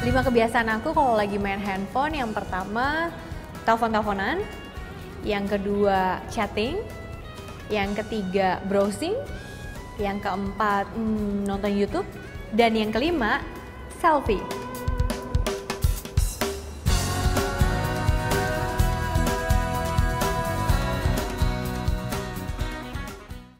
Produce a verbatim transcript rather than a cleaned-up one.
Lima kebiasaan aku kalau lagi main handphone, yang pertama telepon-teleponan, yang kedua chatting, yang ketiga browsing, yang keempat hmm, nonton YouTube, dan yang kelima selfie.